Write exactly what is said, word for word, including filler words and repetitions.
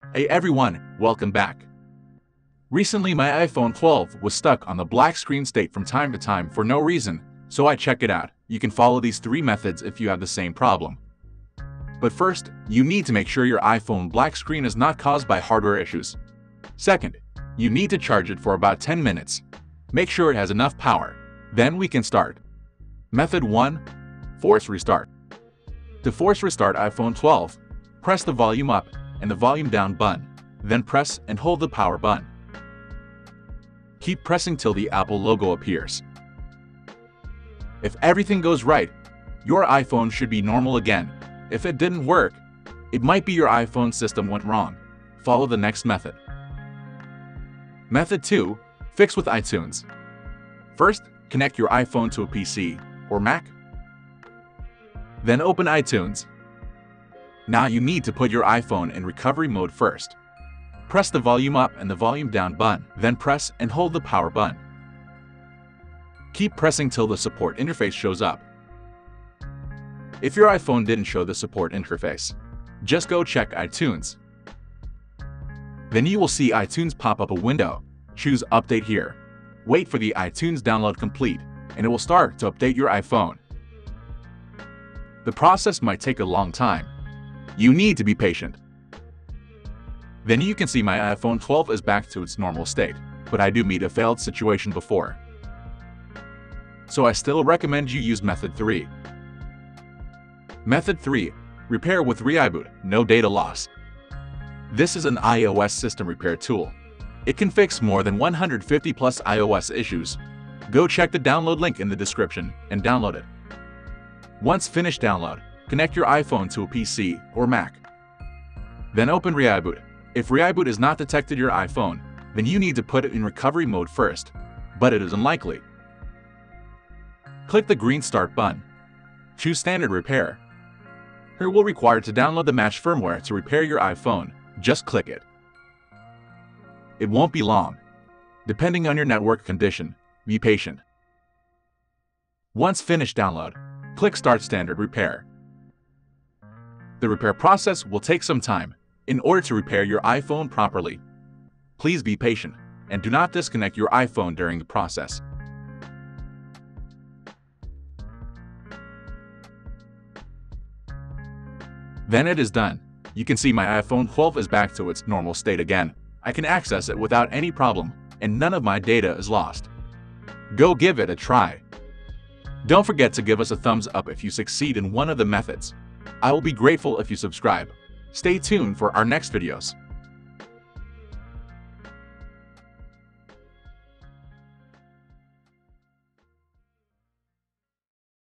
Hey everyone, welcome back. Recently my iPhone twelve was stuck on the black screen state from time to time for no reason, so I checked it out. You can follow these three methods if you have the same problem. But first, you need to make sure your iPhone black screen is not caused by hardware issues. Second, you need to charge it for about ten minutes. Make sure it has enough power. Then we can start. Method one. Force restart. To force restart iPhone twelve, press the volume up and the volume down button, then press and hold the power button. Keep pressing till the Apple logo appears. If everything goes right, your iPhone should be normal again. If it didn't work, it might be your iPhone system went wrong. Follow the next method. Method two. Fix with iTunes. First, connect your iPhone to a P C or Mac. Then open iTunes. Now you need to put your iPhone in recovery mode first. Press the volume up and the volume down button, then press and hold the power button. Keep pressing till the support interface shows up. If your iPhone didn't show the support interface, just go check iTunes. Then you will see iTunes pop up a window. Choose Update here. Wait for the iTunes download complete, and it will start to update your iPhone. The process might take a long time. You need to be patient. Then you can see my iPhone twelve is back to its normal state, but I do meet a failed situation before. So I still recommend you use method three. Method three. Repair with ReiBoot, no data loss. This is an iOS system repair tool. It can fix more than one hundred fifty plus iOS issues. Go check the download link in the description and download it. Once finished download, connect your iPhone to a P C or Mac. Then open ReiBoot. If ReiBoot is not detected your iPhone, then you need to put it in recovery mode first, but it is unlikely. Click the green Start button. Choose Standard Repair. Here will require to download the matched firmware to repair your iPhone. Just click it. It won't be long. Depending on your network condition, be patient. Once finished download, click Start Standard Repair. The repair process will take some time. In order to repair your iPhone properly, please be patient and do not disconnect your iPhone during the process. Then it is done. You can see my iPhone twelve is back to its normal state again. I can access it without any problem, and none of my data is lost. Go give it a try. Don't forget to give us a thumbs up if you succeed in one of the methods. I will be grateful if you subscribe. Stay tuned for our next videos.